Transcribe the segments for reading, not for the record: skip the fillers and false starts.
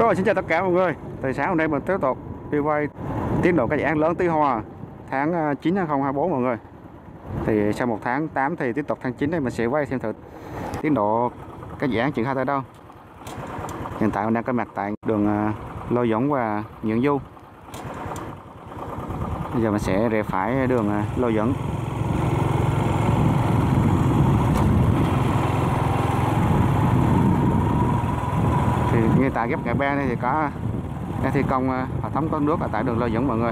Rồi, xin chào tất cả mọi người. Từ sáng hôm nay mình tiếp tục đi quay tiến độ các dự án lớn Tuy Hòa tháng 9 2024 mọi người. Thì sau một tháng 8 thì tiếp tục tháng 9 này mình sẽ quay xem thử tiến độ các dự án triển khai tới đâu. Hiện tại mình đang có mặt tại đường Lê Duẩn và Nguyễn Du. Bây giờ mình sẽ rẽ phải đường Lê Duẩn. Thì ngay tại ghép ngã ba này thì có đang thi công hệ thống thoát nước ở tại đường Lê Duẩn mọi người.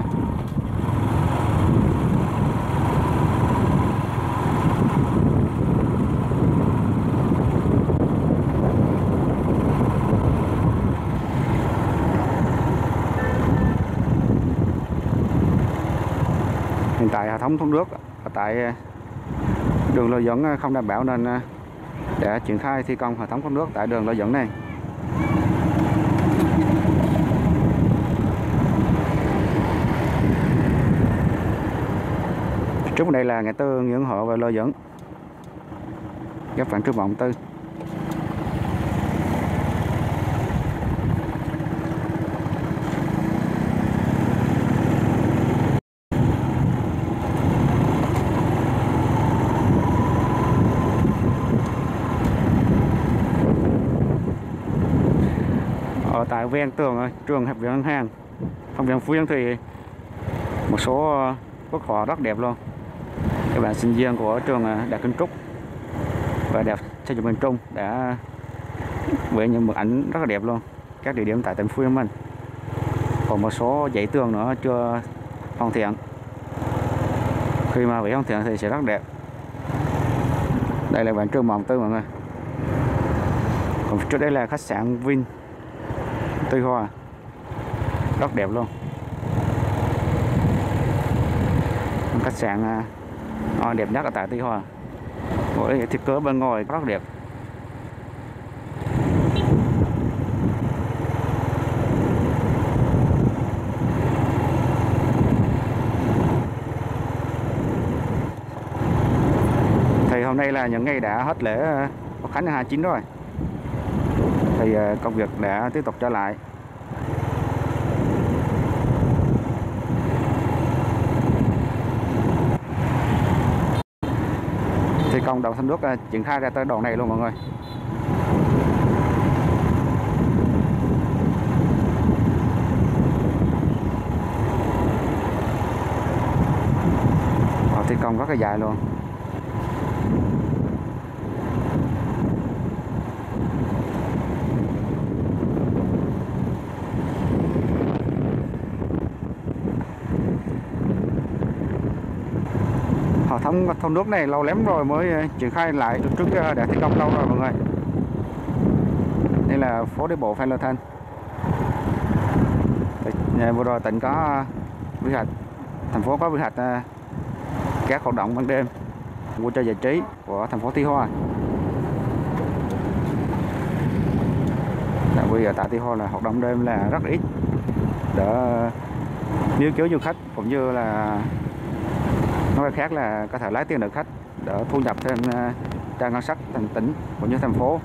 Hiện tại hệ thống thoát nước ở tại đường Lê Duẩn không đảm bảo nên để triển khai thi công hệ thống thoát nước tại đường Lê Duẩn này. Trước đây là ngã tư Nguyễn Hộ và Lê Duẩn, ghépฝั่ng trước Vọng Tư. Ở tại ven tường trường Học viện Ngân hàng, Học viện Phú Yên thì một số bức họa rất đẹp luôn. Các bạn sinh viên của trường Đại học Kiến trúc và Đại học Xây dựng miền Trung đã vẽ những bức ảnh rất là đẹp luôn. Các địa điểm tại tỉnh Phú Yên mình. Còn một số dãy tường nữa chưa hoàn thiện. Khi mà vẽ hoàn thiện thì sẽ rất đẹp. Đây là bản trường Vọng Tư mọi người. Còn trước đây là khách sạn Vin Tuy Hòa, rất đẹp luôn. Khách sạn đẹp nhất ở tại Tuy Hòa, với thiết kế bên ngoài rất đẹp. Thì hôm nay là những ngày đã hết lễ Quốc khánh 29 rồi, thì công việc đã tiếp tục trở lại. Thi công đầu thoát nước triển khai ra tới đoạn này luôn mọi người. Thi công rất là dài luôn. Hệ thống thoát nước này lâu lắm rồi mới triển khai lại, trước đã thi công lâu rồi mọi người. Đây là phố đi bộ Phan Lê Thanh. Vừa rồi tỉnh có quy hoạch, thành phố có quy hoạch các hoạt động ban đêm vui chơi giải trí của thành phố Tuy Hòa. Tại vì ở tại Tuy Hòa là hoạt động đêm là rất ít, để níu kéo du khách cũng như là nói khác là có thể lấy tiền được khách để thu nhập thêm cho ngân sách thành tỉnh cũng như thành phố.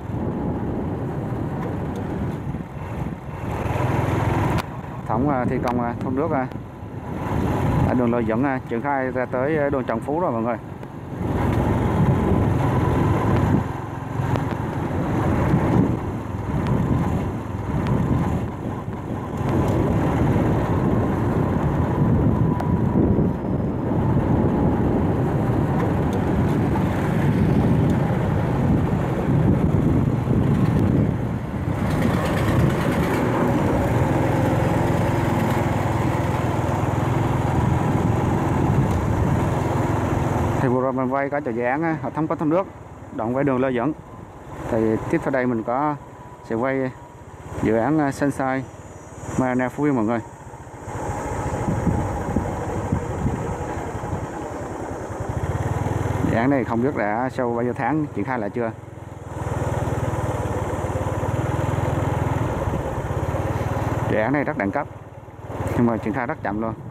Thống thi công thoát nước ở đường Lê Duẩn triển khai ra tới đường Trần Phú rồi mọi người. Thì vừa rồi mình quay có dự án hệ thống thoát nước đoạn quay đường Lê Duẩn. Thì tiếp theo đây mình sẽ quay dự án Sunshine Marina Phú Yên mọi người. Dự án này không biết đã sau bao nhiêu tháng triển khai lại chưa. Dự án này rất đẳng cấp nhưng mà triển khai rất chậm luôn.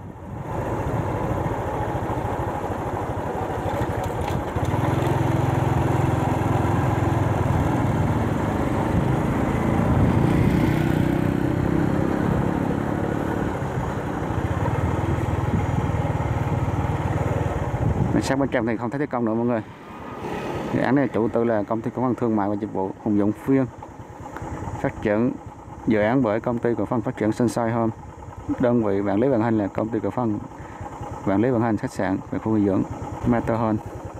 Sang bên trong thì không thấy thi công nữa mọi người. Dự án này chủ tư là công ty cổ phần thương mại và dịch vụ Hùng Dũng Phiên, phát triển dự án bởi công ty cổ phần phát triển Sunshine Home. Đơn vị quản lý vận hành là công ty cổ phần quản lý vận hành khách sạn và khu nghỉ dưỡng Matterhorn.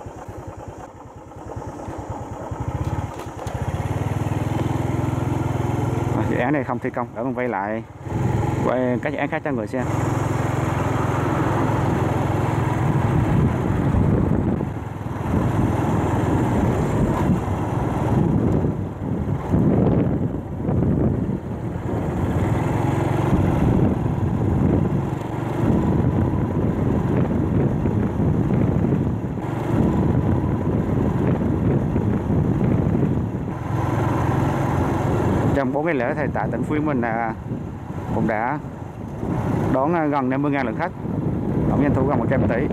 Dự án này không thi công, để mình quay lại các dự án khác cho người xem. Trong 4 ngày lễ thì tại tỉnh Phú Yên mình cũng đã đón gần 50.000 lượt khách, tổng doanh thu gần 100 tỷ,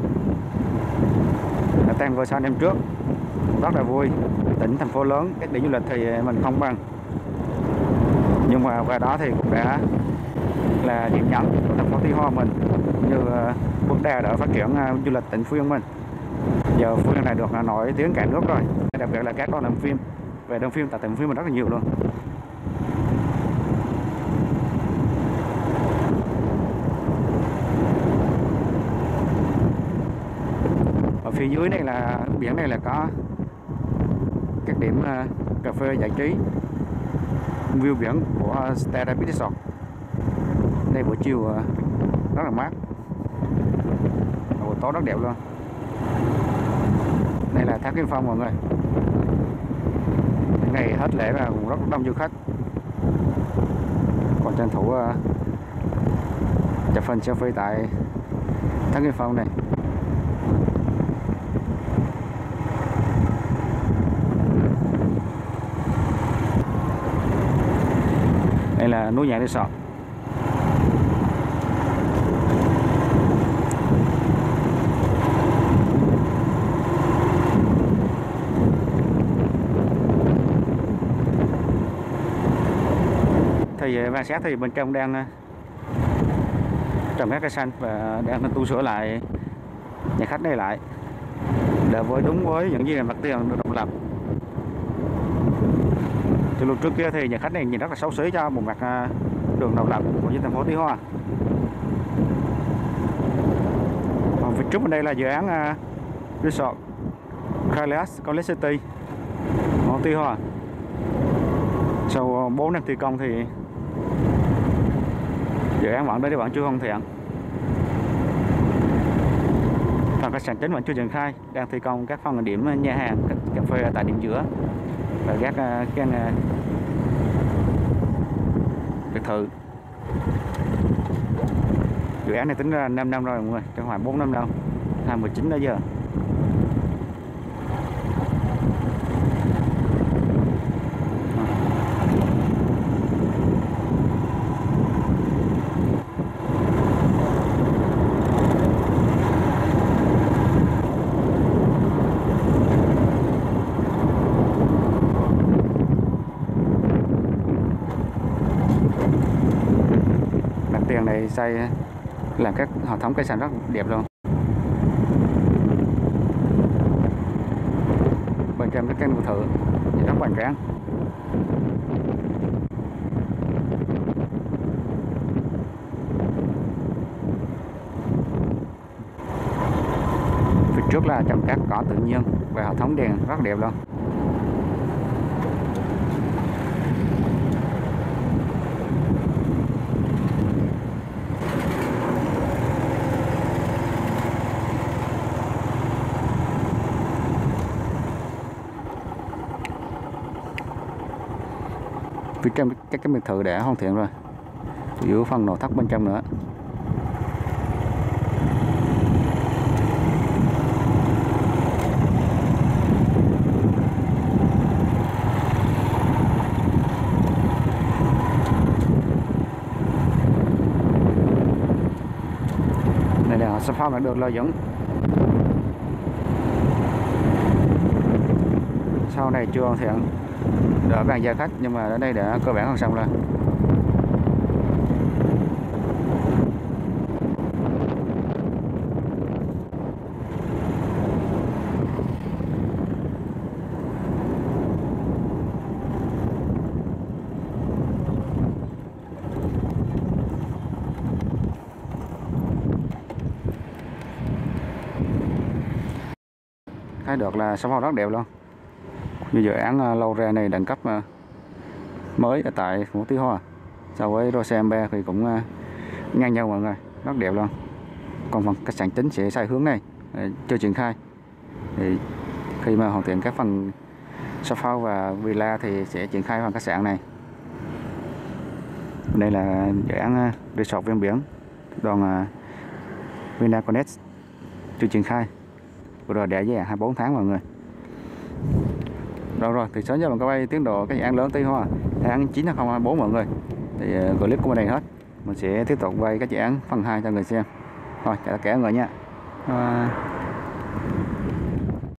tăng vượt so với năm trước, rất là vui. Tỉnh thành phố lớn các điểm du lịch thì mình không bằng, nhưng mà qua đó thì cũng đã là điểm nhấn của thành phố Tuy Hòa mình, như vấn đề để phát triển du lịch tỉnh Phú Yên mình. Giờ Phú Yên này được nổi tiếng cả nước rồi, đặc biệt là các đoàn làm phim về đơn phim tại tỉnh Phú Yên mình rất là nhiều luôn. Ở phía dưới này là biển, này là có các điểm cà phê giải trí, view biển của Stella Beach Resort. Đây buổi chiều rất là mát, buổi tối rất đẹp luôn. Đây là Thác Kim Phong mọi người. Ngày hết lễ là cũng rất đông du khách, còn tranh thủ chụp hình selfie tại Thác Kim Phong này. Đây là núi Nhạn Resort. Thì Vàng Sát thì bên trong đang trồng các cây xanh và đang tu sửa lại nhà khách đây lại để với đúng với những gì là mặt tiền được độc lập. Từ lúc trước kia thì nhà khách này nhìn rất là xấu xí cho một mặt đường độc lập của thành phố Tuy Hòa. Còn phía trước bên đây là dự án resort Kailas College City ở Tuy Hòa. Sau 4 năm thi công thì dự án vẫn chưa hoàn thiện. Phần khách sạn chính vẫn chưa triển khai, đang thi công các phòng điểm nhà hàng, các cà phê tại điểm giữa và các căn biệt thự. Dự án này tính ra 5 năm rồi mọi người, trong khoảng 4 năm đâu, 2019 đến giờ. Tiền này xây làm các hệ thống cây xanh rất đẹp luôn. Bên trong cái căn biệt thự thì rất hoành tráng. Phía trước là trồng các cỏ tự nhiên và hệ thống đèn rất đẹp luôn. Phía trong các cái biệt thự đã hoàn thiện rồi, chủ yếu phần nội thất bên trong nữa. Này là sản phẩm đã được lợi dụng. Sau này chưa hoàn thiện, đỡ bàn giao khách, nhưng mà ở đây đã cơ bản hoàn xong rồi. thấy được là sân phao rất đẹp luôn. Như dự án lâu ra này đẳng cấp mới ở tại Phú Tuy Hòa so với Rosembe thì cũng ngang nhau mọi người, rất đẹp luôn. Còn phần khách sạn chính sẽ xây hướng này chưa triển khai, thì khi mà hoàn thiện các phần sân phao và villa thì sẽ triển khai phần khách sạn này. Đây là dự án resort ven biển đoàn Vina Connect chưa triển khai, vừa rồi để giới hạn 24 tháng mọi người. Rồi thì sớm giờ mình có quay tiến độ các dự án lớn Tuy Hòa tháng 9 2024 mọi người. Thì clip của mình đây hết, mình sẽ tiếp tục quay các dự án phần 2 cho người xem. Rồi chào tất cả mọi người nha.